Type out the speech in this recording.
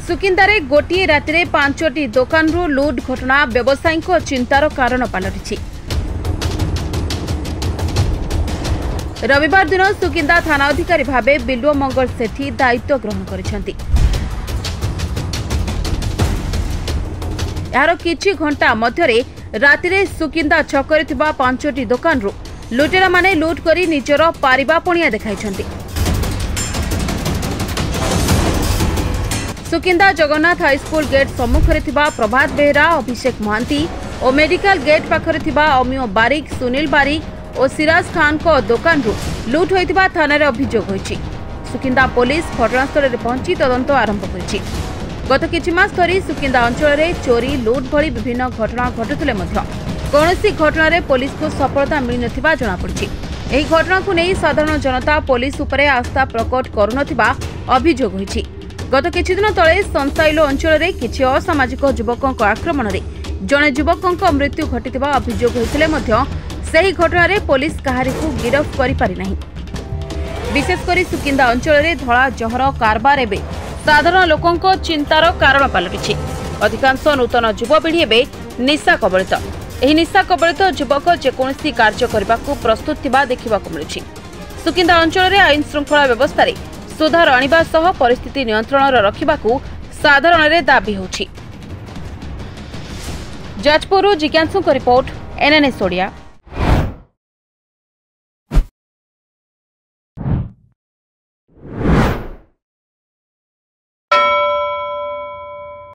सुकिंदारे गोटे राति 5टी दुकान लुट घटना व्यवसायी चिंतार कारण पलटि। रविवार दिन सुकिंदा थाना अधिकारी भावे बिल्व मंगल सेठी दायित्व ग्रहण करिसेंती। यार किछि घंटा मध्यरे रातिरे सुकिंदा छकरे थिबा 5टी दुकान लुटेरा माने लुट करी निजर पारिबा पणिया देखाइछंती। सुकिंदा जगन्नाथ हाईस्कूल गेट सम्मुखरे थिबा प्रभात बेहरा, अभिषेक महांती और मेडिकल गेट पाखरे थिबा अमियो बारिक, सुनील बारिक और सिराज खान को दुकान लुट होइतिबा थानारे अभियोग होइछि। सुकिंदा पुलिस घटनास्थल में पहुंची तदंत आरंभ करिछि। गत किछि मास धरी सुकिंदा अंचल में चोरी लुट भली विभिन्न घटना घटुथिले मध्य कौनसी घटना रे पुलिस को सफलता मिल नथिबा जଣା पड़छि। एही घटना को नै साधारण जनता पुलिस उपरे आस्था प्रकट करू नथिबा अभियोग होइछि। गत किछि दिन तळे संसाइलो अंचल में किछि असामाजिक युवकों आक्रमण रे जणे युवकों मृत्यु घटितिबा अभियोग होइतिले मध्य सही घटना रे पुलिस कहारी को गिरफ्त करि पारि नाही। विशेषकर सुकिंदा अंचल में धड़ा जहर कारबार एबे साधारण लोकों चिंतार कारण पलटि। अधिकांश नूतन युवपीढ़ी एवं निशा कबलित। एही निशा कबलित युवक जेकोसी कार्य करने को प्रस्तुत थिबा देखिबाकु मिलुछि। सुकिंदा अंचल में आईन श्रृंखला व्यवस्था रे सुधार आनिबा सह परिस्थिति नियंत्रण रखिबाकु साधारण रे दाबी होछि। जाजपुर जिज्ञासु रिपोर्ट NNS ओडिया।